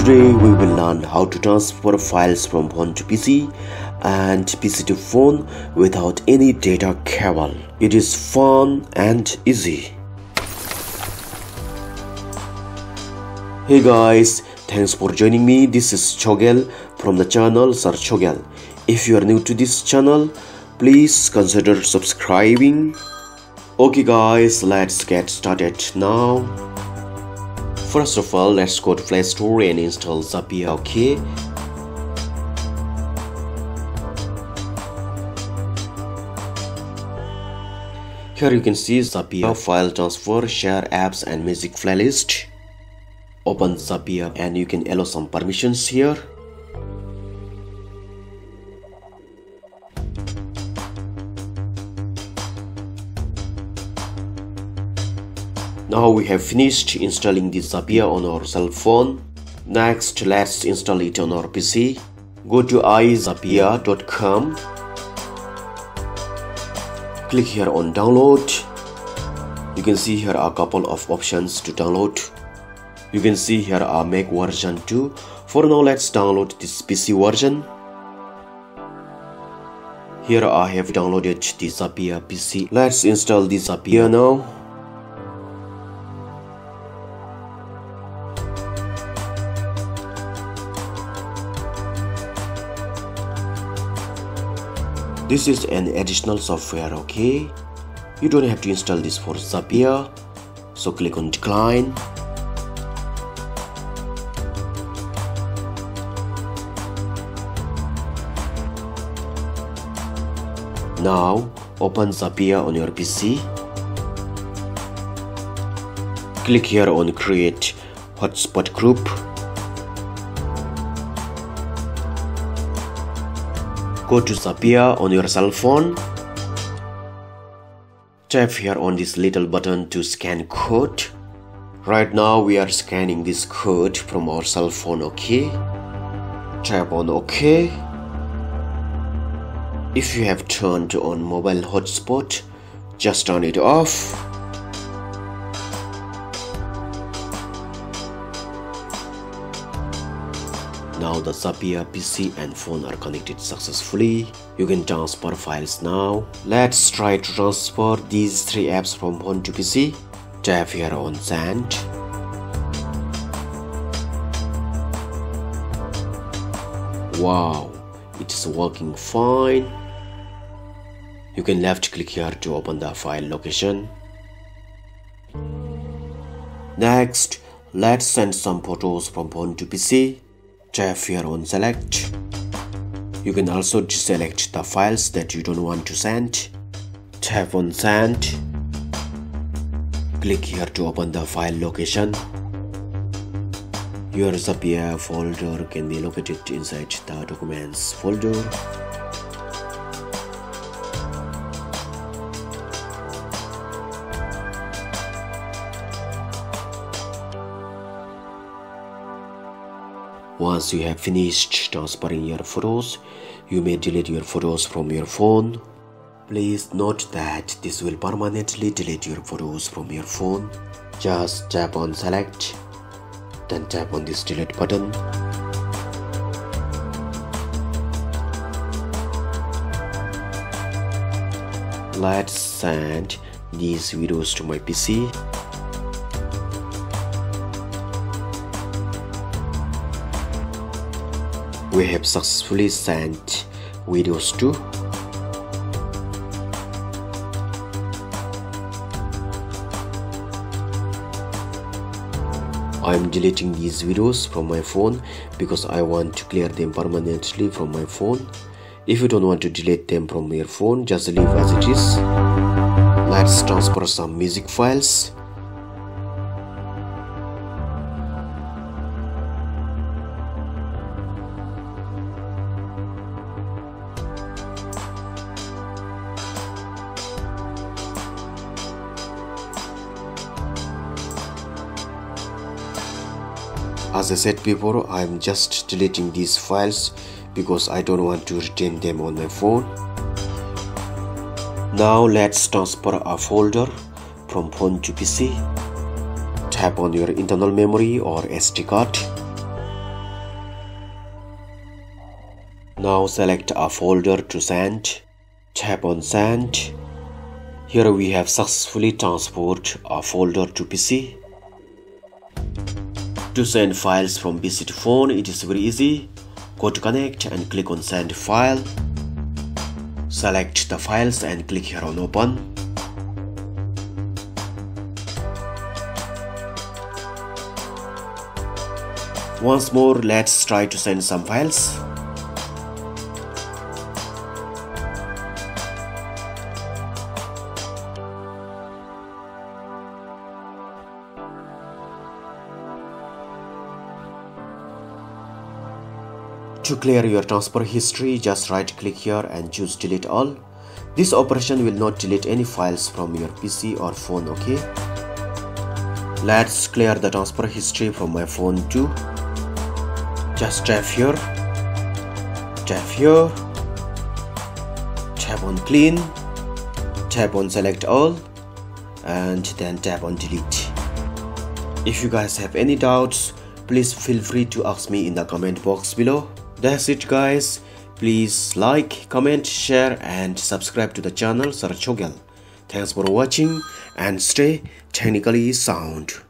Today we will learn how to transfer files from phone to PC and PC to phone without any data cable. It is fun and easy. Hey guys, thanks for joining me. This is Chogyal from the channel Search Chogyal. If you are new to this channel, please consider subscribing. Okay guys, let's get started now. First of all, let's go to Play Store and install Zapya. Okay. Here you can see Zapya file transfer, share apps and music playlist. Open Zapya and you can allow some permissions here. Now we have finished installing the Zapya on our cell phone. Next, let's install it on our PC. Go to izapya.com. Click here on download. You can see here a couple of options to download. You can see here a Mac version 2. For now, let's download this PC version. Here I have downloaded the Zapya PC. Let's install the Zapya now. This is an additional software, okay? You don't have to install this for Zapya. So click on decline. Now open Zapya on your PC. Click here on create hotspot group. Go to Zapya on your cell phone. Tap here on this little button to scan code. Right now we are scanning this code from our cell phone, okay? Tap on OK. If you have turned on mobile hotspot, just turn it off. Now the Zapya PC and phone are connected successfully. You can transfer files now. Let's try to transfer these 3 apps from phone to PC. Tap here on send. Wow, it is working fine. You can left click here to open the file location. Next, let's send some photos from phone to PC. Tap here on select. You can also deselect the files that you don't want to send. Tap on send. Click here to open the file location. Your Zapya folder can be located inside the documents folder. Once you have finished transferring your photos, you may delete your photos from your phone. Please note that this will permanently delete your photos from your phone. Just tap on select, then tap on this delete button. Let's send these videos to my PC. We have successfully sent videos to. I am deleting these videos from my phone because I want to clear them permanently from my phone. If you don't want to delete them from your phone, just leave as it is. Let's transfer some music files. As I said before, I am just deleting these files because I don't want to retain them on my phone. Now let's transfer a folder from phone to PC. Tap on your internal memory or SD card. Now select a folder to send. Tap on send. Here we have successfully transferred a folder to PC. To send files from PC to phone, it is very easy. Go to connect and click on send file. Select the files and click here on open. Once more, let's try to send some files. To clear your transfer history, just right click here and choose delete all. This operation will not delete any files from your PC or phone, okay? Let's clear the transfer history from my phone too. Just tap here, tap on clean, tap on select all, and then tap on delete. If you guys have any doubts, please feel free to ask me in the comment box below. That's it guys. Please like, comment, share and subscribe to the channel Sir Chogyal. Thanks for watching and stay technically sound.